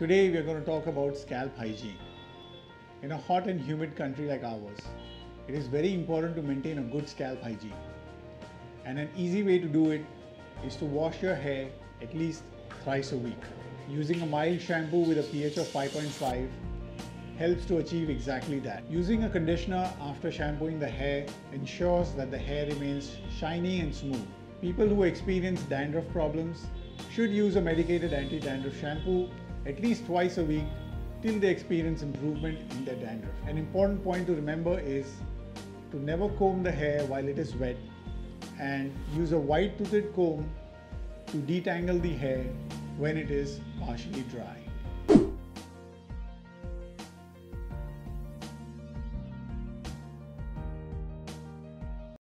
Today we are going to talk about scalp hygiene. In a hot and humid country like ours, it is very important to maintain a good scalp hygiene. And an easy way to do it is to wash your hair at least thrice a week. Using a mild shampoo with a pH of 5.5 helps to achieve exactly that. Using a conditioner after shampooing the hair ensures that the hair remains shiny and smooth. People who experience dandruff problems should use a medicated anti-dandruff shampoo at least twice a week till they experience improvement in their dandruff. An important point to remember is to never comb the hair while it is wet and use a wide-toothed comb to detangle the hair when it is partially dry.